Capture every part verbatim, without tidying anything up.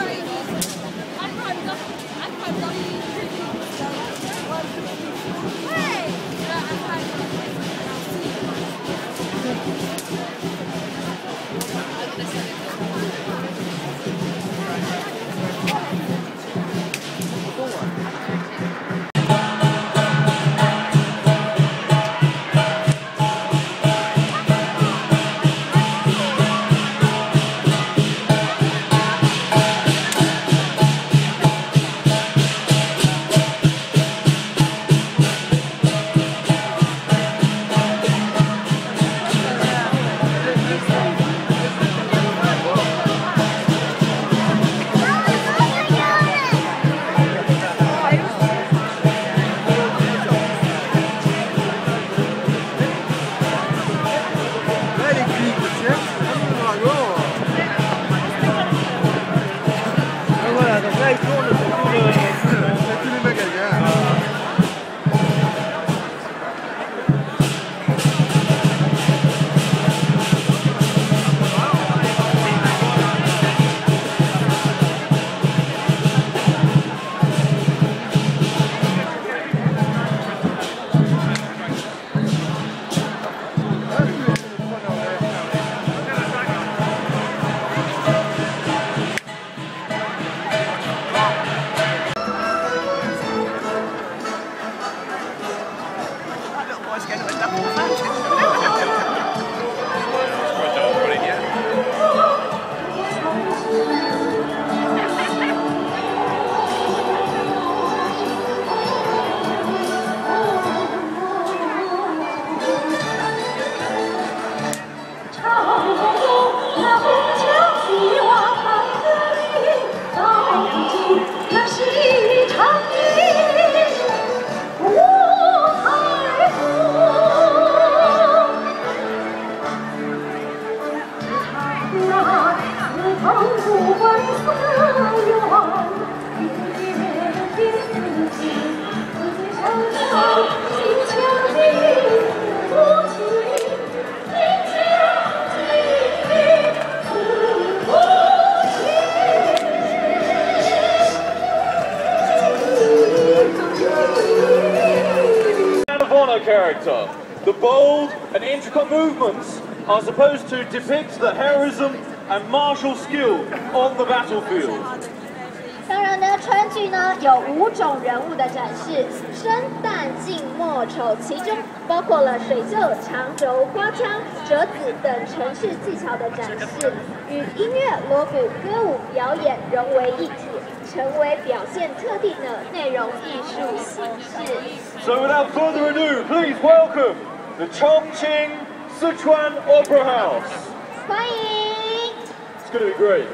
Character. The bold and intricate movements are supposed to depict the heroism and martial skill on the battlefield. 当然呢，川剧呢有五种人物的展示，生旦净末丑，其中包括了水袖、长轴、花枪、折子等程式技巧的展示，与音乐、锣鼓、歌舞表演融为一体，成为表现特定的内容艺术形式。 So without further ado, please welcome the Chongqing Sichuan Opera House. 欢迎。 It's going to be great.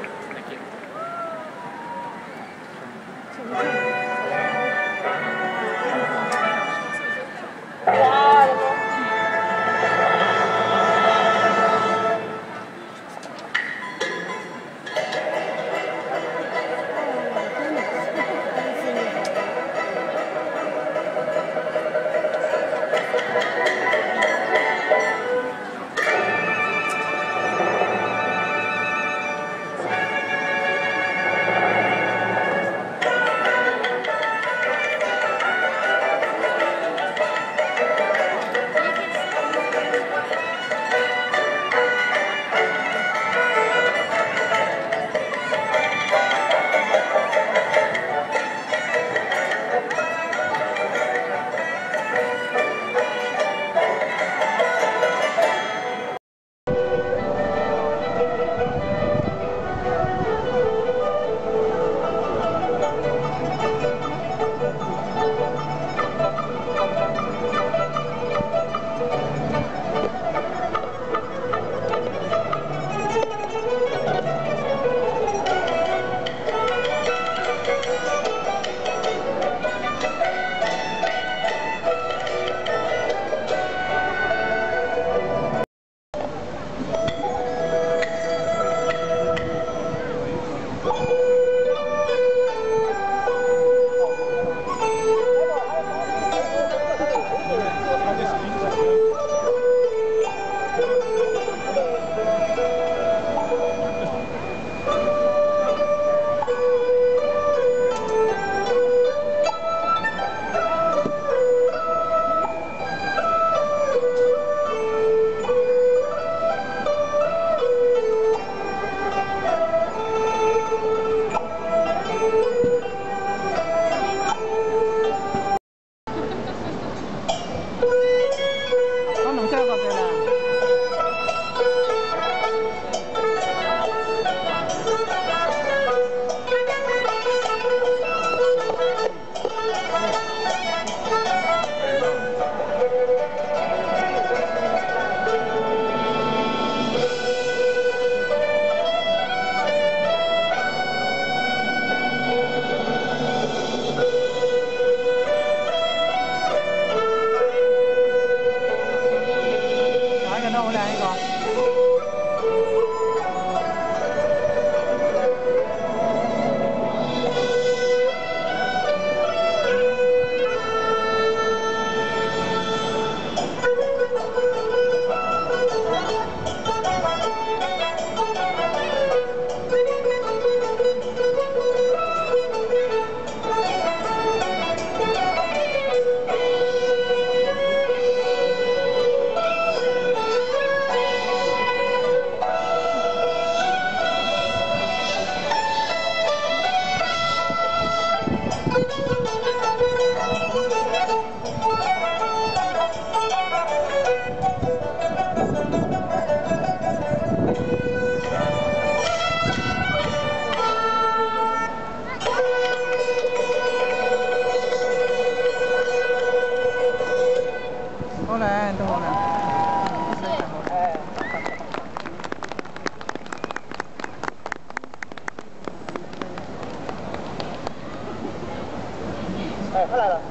哎，他来了。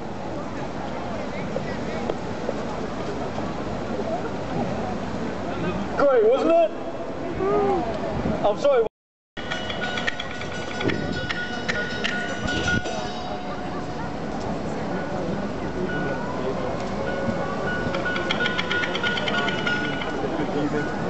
Great, wasn't it? I'm sorry. Good evening.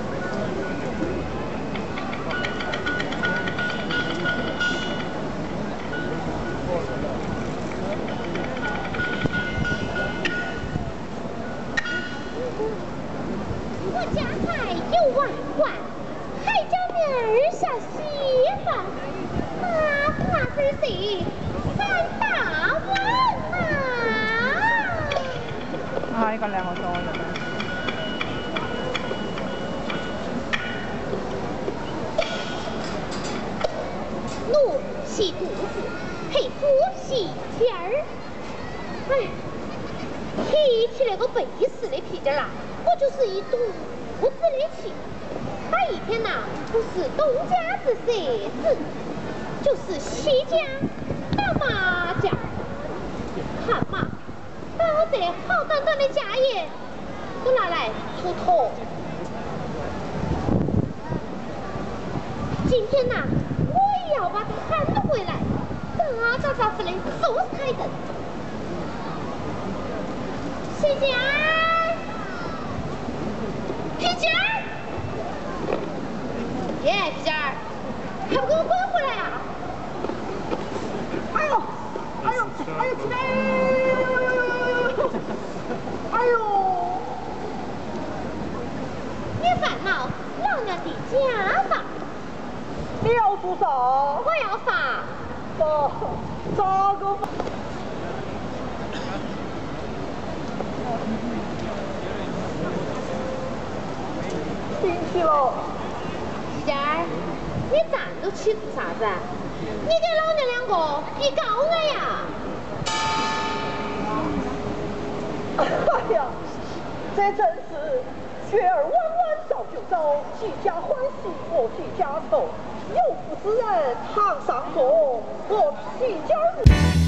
我家还有碗碗，还叫明儿小媳妇，麻花水水三大碗呐！ 啊，呢個兩個鐘嘅咩？ 奴洗肚子，黑夫洗肩儿。哎，提起来个背时的皮筋儿啊！ 我就是一肚子的气，他一天呐不是东家子设子，就是西家打麻将，看嘛，把我这好端端的家业都拿来出头。今天呐，我也要把他喊回来，打打打子的做开的，西家。 皮筋儿，耶，皮筋儿，还不给我滚回来呀！哎呦，哎呦，哎呦，起来！哎呦，别烦恼，老娘的家法。 你要做啥？ 我要发。 发咋个发？ 进去了， 皮筋儿，你站着起做啥子？你给老娘两个比高矮呀！ 哎呀，这真是雪儿弯弯照九州，几家欢喜我几家愁。有福之人堂上坐，我皮筋儿。